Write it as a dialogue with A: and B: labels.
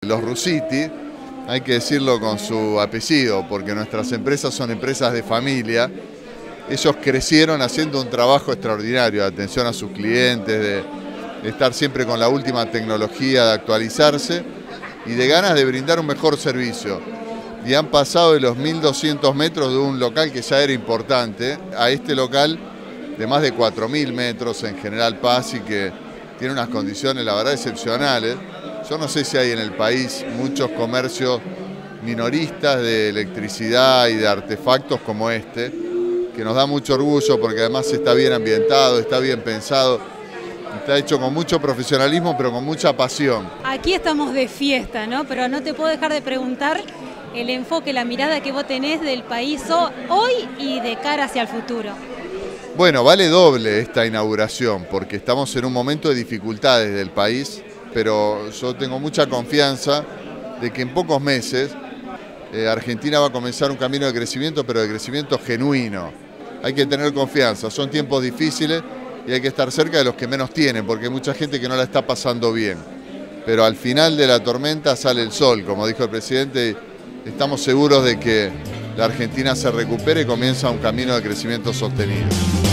A: Los Rusiti, hay que decirlo con su apellido, porque nuestras empresas son empresas de familia. Ellos crecieron haciendo un trabajo extraordinario de atención a sus clientes, de estar siempre con la última tecnología, de actualizarse y de ganas de brindar un mejor servicio. Y han pasado de los 1.200 metros de un local que ya era importante a este local de más de 4.000 metros en General Paz y que tiene unas condiciones, la verdad, excepcionales. Yo no sé si hay en el país muchos comercios minoristas de electricidad y de artefactos como este, que nos da mucho orgullo porque además está bien ambientado, está bien pensado, está hecho con mucho profesionalismo pero con mucha pasión.
B: Aquí estamos de fiesta, ¿no? Pero no te puedo dejar de preguntar el enfoque, la mirada que vos tenés del país hoy y de cara hacia el futuro.
A: Bueno, vale doble esta inauguración porque estamos en un momento de dificultades del país, pero yo tengo mucha confianza de que en pocos meses Argentina va a comenzar un camino de crecimiento, pero de crecimiento genuino. Hay que tener confianza, son tiempos difíciles y hay que estar cerca de los que menos tienen, porque hay mucha gente que no la está pasando bien. Pero al final de la tormenta sale el sol, como dijo el presidente, y estamos seguros de que la Argentina se recupere y comienza un camino de crecimiento sostenido.